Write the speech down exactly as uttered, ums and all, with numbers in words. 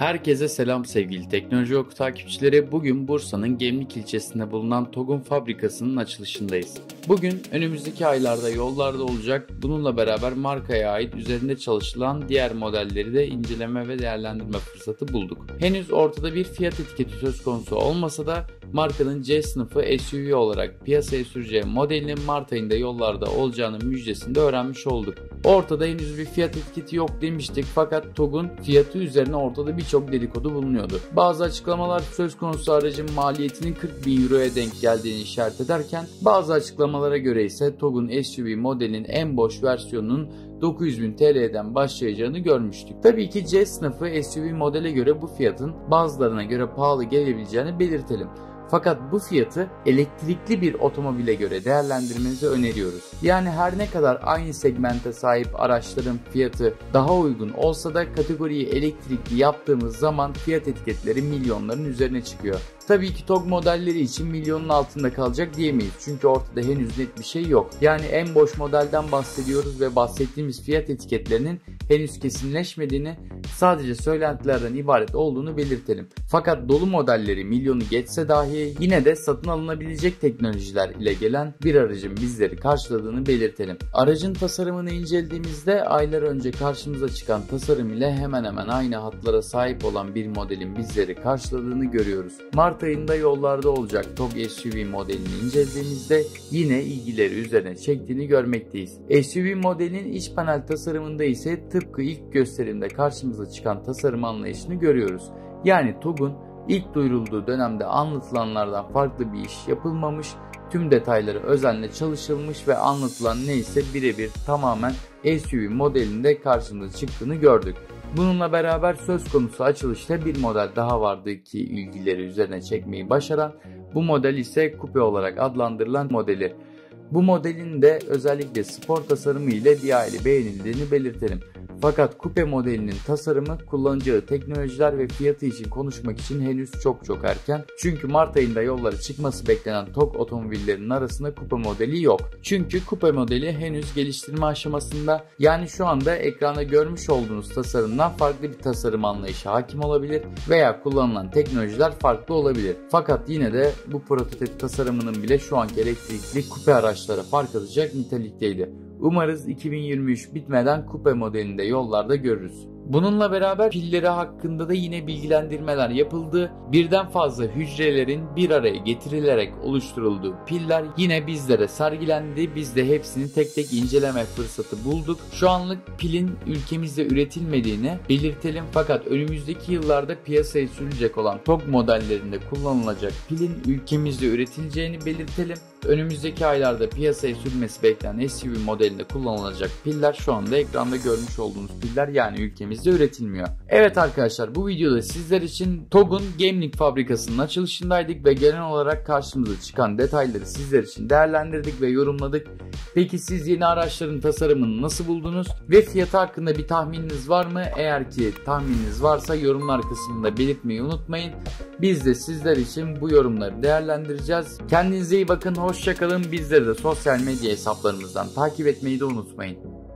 Herkese selam sevgili Teknoloji Oku takipçileri. Bugün Bursa'nın Gemlik ilçesinde bulunan TOG'un fabrikasının açılışındayız. Bugün önümüzdeki aylarda yollarda olacak. Bununla beraber markaya ait üzerinde çalışılan diğer modelleri de inceleme ve değerlendirme fırsatı bulduk. Henüz ortada bir fiyat etiketi söz konusu olmasa da markanın C sınıfı S U V olarak piyasaya süreceği modelinin Mart ayında yollarda olacağının müjdesini de öğrenmiş olduk. Ortada henüz bir fiyat etiketi yok demiştik fakat TOG'un fiyatı üzerine ortada birçok dedikodu bulunuyordu. Bazı açıklamalar söz konusu aracın maliyetinin kırk bin euroya denk geldiğini işaret ederken bazı açıklamalara göre ise TOG'un S U V modelinin en boş versiyonunun dokuz yüz bin T L'den başlayacağını görmüştük. Tabii ki C sınıfı S U V modele göre bu fiyatın bazılarına göre pahalı gelebileceğini belirtelim. Fakat bu fiyatı elektrikli bir otomobile göre değerlendirmenizi öneriyoruz. Yani her ne kadar aynı segmente sahip araçların fiyatı daha uygun olsa da kategoriyi elektrikli yaptığımız zaman fiyat etiketleri milyonların üzerine çıkıyor. Tabii ki TOG modelleri için milyonun altında kalacak diyemeyiz çünkü ortada henüz net bir şey yok. Yani en boş modelden bahsediyoruz ve bahsettiğimiz fiyat etiketlerinin henüz kesinleşmediğini, sadece söylentilerden ibaret olduğunu belirtelim. Fakat dolu modelleri milyonu geçse dahi yine de satın alınabilecek teknolojiler ile gelen bir aracın bizleri karşıladığını belirtelim. Aracın tasarımını incelediğimizde aylar önce karşımıza çıkan tasarım ile hemen hemen aynı hatlara sahip olan bir modelin bizleri karşıladığını görüyoruz. Mart ayında yollarda olacak TOG S U V modelini incelediğimizde yine ilgileri üzerine çektiğini görmekteyiz. S U V modelin iç panel tasarımında ise tıpkı ilk gösterimde karşımıza çıkan tasarım anlayışını görüyoruz. Yani TOG'un ilk duyurulduğu dönemde anlatılanlardan farklı bir iş yapılmamış, tüm detayları özenle çalışılmış ve anlatılan neyse birebir tamamen S U V modelinde karşımıza çıktığını gördük. Bununla beraber söz konusu açılışta bir model daha vardı ki ilgileri üzerine çekmeyi başaran, bu model ise kupe olarak adlandırılan modeli. Bu modelin de özellikle spor tasarımı ile bir hayli beğenildiğini belirtelim. Fakat kupe modelinin tasarımı, kullanacağı teknolojiler ve fiyatı için konuşmak için henüz çok çok erken. Çünkü Mart ayında yollara çıkması beklenen TOG otomobillerinin arasında kupe modeli yok. Çünkü kupe modeli henüz geliştirme aşamasında, yani şu anda ekranda görmüş olduğunuz tasarımdan farklı bir tasarım anlayışı hakim olabilir veya kullanılan teknolojiler farklı olabilir. Fakat yine de bu prototip tasarımının bile şu anki elektrikli kupe araçlara fark atacak nitelikteydi. Umarız iki bin yirmi üç bitmeden kupe modelinde yollarda görürüz. Bununla beraber pilleri hakkında da yine bilgilendirmeler yapıldı. Birden fazla hücrelerin bir araya getirilerek oluşturulduğu piller yine bizlere sergilendi. Biz de hepsini tek tek inceleme fırsatı bulduk. Şu anlık pilin ülkemizde üretilmediğini belirtelim fakat önümüzdeki yıllarda piyasaya sürülecek olan TOG modellerinde kullanılacak pilin ülkemizde üretileceğini belirtelim. Önümüzdeki aylarda piyasaya sürülmesi beklenen S U V modelinde kullanılacak piller şu anda ekranda görmüş olduğunuz piller, yani ülkemizde üretilmiyor. Evet arkadaşlar, bu videoda sizler için TOG'un Gemlik fabrikasının açılışındaydık ve genel olarak karşımıza çıkan detayları sizler için değerlendirdik ve yorumladık. Peki siz yeni araçların tasarımını nasıl buldunuz ve fiyatı hakkında bir tahmininiz var mı? Eğer ki tahmininiz varsa yorumlar kısmında belirtmeyi unutmayın. Biz de sizler için bu yorumları değerlendireceğiz. Kendinize iyi bakın, hoşça kalın. Bizleri de sosyal medya hesaplarımızdan takip etmeyi de unutmayın.